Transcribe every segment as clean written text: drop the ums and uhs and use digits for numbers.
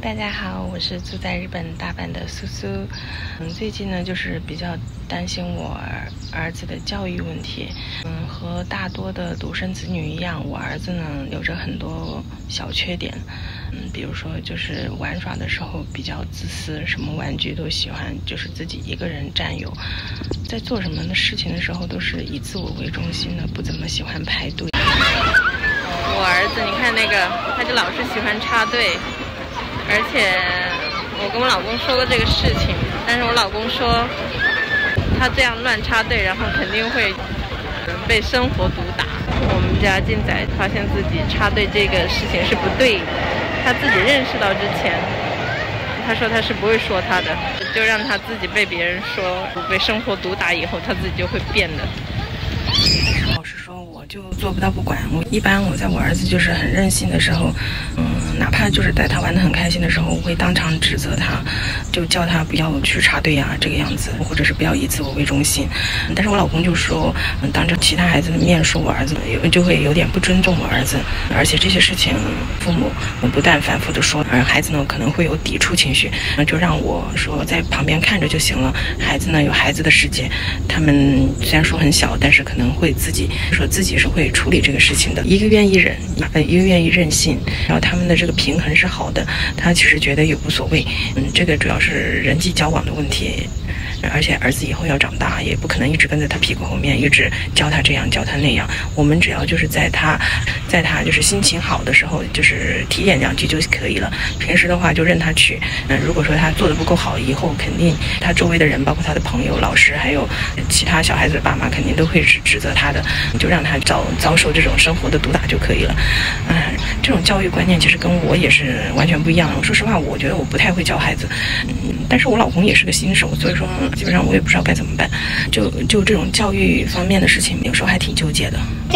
大家好，我是住在日本大阪的苏苏。最近呢，就是比较担心我儿子的教育问题。和大多的独生子女一样，我儿子呢有着很多小缺点。比如说就是玩耍的时候比较自私，什么玩具都喜欢就是自己一个人占有。在做什么的事情的时候都是以自我为中心的，不怎么喜欢排队。我儿子，你看那个，他就老是喜欢插队。而且我跟我老公说过这个事情，但是我老公说他这样乱插队，然后肯定会被生活毒打。我们家静仔发现自己插队这个事情是不对，他自己认识到之前，他说他是不会说他的，就让他自己被别人说被生活毒打以后，他自己就会变的。老实说，我就做不到不管。一般我在我儿子就是很任性的时候，哪怕就是带他玩得很开心的时候，我会当场指责他，就叫他不要去插队啊，这个样子，或者是不要以自我为中心。但是我老公就说，当着其他孩子的面说我儿子，就会有点不尊重我儿子。而且这些事情，父母不但反复的说，孩子呢可能会有抵触情绪，就让我说在旁边看着就行了。孩子呢有孩子的世界，他们虽然说很小，但是可能会自己说自己是会处理这个事情的。一个愿意忍，一个愿意任性，然后他们的这个平衡是好的，他其实觉得也无所谓。这个主要是人际交往的问题。而且儿子以后要长大，也不可能一直跟在他屁股后面，一直教他这样教他那样。我们只要就是在他就是心情好的时候，就是提点两句就可以了。平时的话就任他去。如果说他做的不够好，以后肯定他周围的人，包括他的朋友、老师，还有其他小孩子的爸妈，肯定都会指责他的。就让他遭受这种生活的毒打就可以了。这种教育观念其实跟我也是完全不一样的。说实话，我觉得我不太会教孩子。但是我老公也是个新手，所以说基本上我也不知道该怎么办。就这种教育方面的事情，有时候还挺纠结的。 教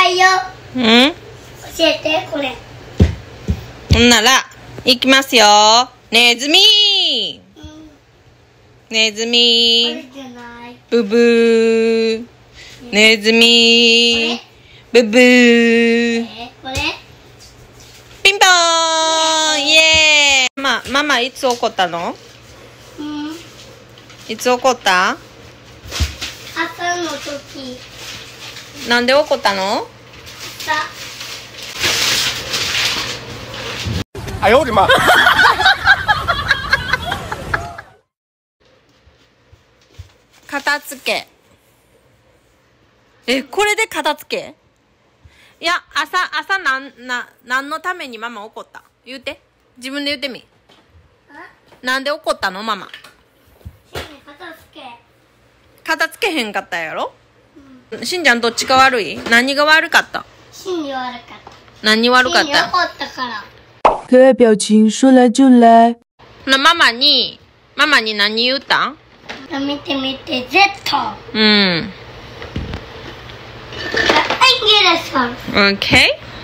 えてこれ。 なら行きますよ。ネズミ。ネズミ。ブブー。ネズミ。ブブー。 これ？ ピンポーンイエーイ。ママいつ怒ったの？いつ怒った？ 朝の時。 なんで怒ったの？ 哎呦我的妈！ 片付け。これで片付け？いや、朝何のためにママ怒った？言うて。自分で言ってみ。なんで怒ったのママ？片付けへんかったやろ？しんちゃんどっちが悪い？何が悪かった？ しんに悪かった。 何悪かっしんにた？ 怒ったから。 可爱表情，说来就来。 那ママに何言ったん？ 見て見て Z。 Okay。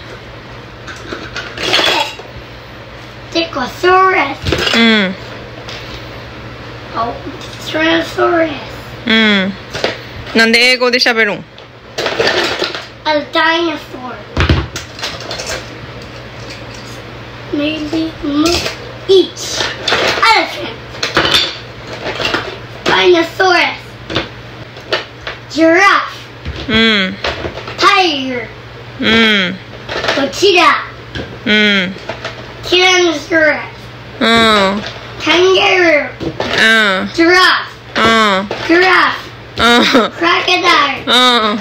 テコソーラス。テラソーラス。 なんで英語で喋るん？ A dinosaur. Maybe each. Elephant. Dinosaurus. Giraffe. Tiger. Godzilla. Tyrannosaurus. Kangaroo. Giraffe. Giraffe. Crocodile.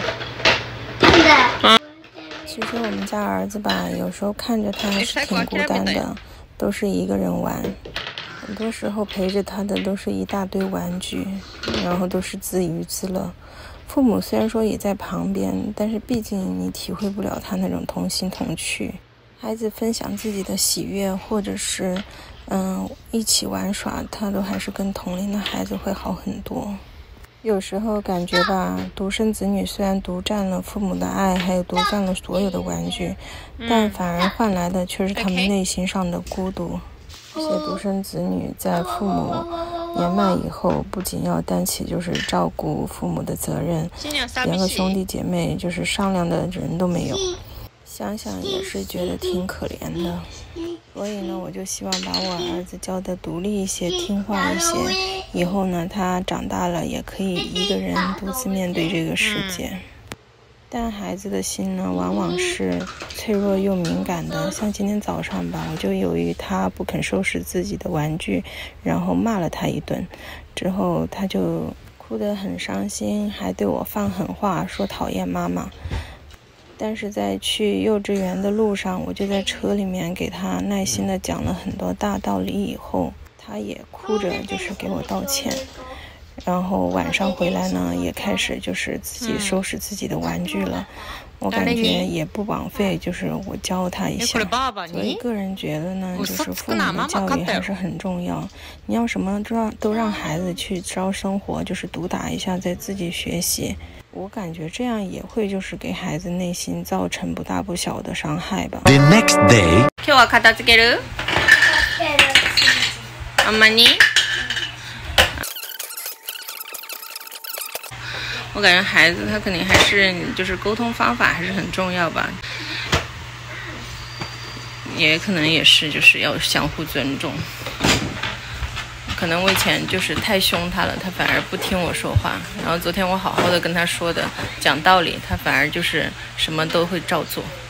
其实我们家儿子吧，有时候看着他是挺孤单的，都是一个人玩。很多时候陪着他的都是一大堆玩具，然后都是自娱自乐。父母虽然说也在旁边，但是毕竟你体会不了他那种同心同趣。孩子分享自己的喜悦，或者是一起玩耍，他都还是跟同龄的孩子会好很多。有时候感觉吧，独生子女虽然独占了父母的爱，还有独占了所有的玩具，但反而换来的却是他们内心上的孤独。这些独生子女在父母年迈以后，不仅要担起就是照顾父母的责任，连个兄弟姐妹就是商量的人都没有。 想想也是觉得挺可怜的。所以呢，我就希望把我儿子教得独立一些，听话一些，以后呢，他长大了也可以一个人独自面对这个世界。但孩子的心呢，往往是脆弱又敏感的。像今天早上吧，我就由于他不肯收拾自己的玩具，然后骂了他一顿，之后他就哭得很伤心，还对我放狠话，说讨厌妈妈。但是在去幼稚园的路上，我就在车里面给他耐心地讲了很多大道理，以后他也哭着就是给我道歉。然后晚上回来呢，也开始就是自己收拾自己的玩具了。我感觉也不枉费，就是我教他一下。所以个人觉得呢，就是父母的教育还是很重要。你要什么都让孩子去招生活，就是毒打一下再自己学习。我感觉这样也会就是给孩子内心造成不大不小的伤害吧。 The next day. 今日は片付ける？あんまり？我感觉孩子他肯定还是就是沟通方法还是很重要吧，也可能也是就是要相互尊重。可能我以前就是太凶他了，他反而不听我说话。然后昨天我好好的跟他说的讲道理，他反而就是什么都会照做。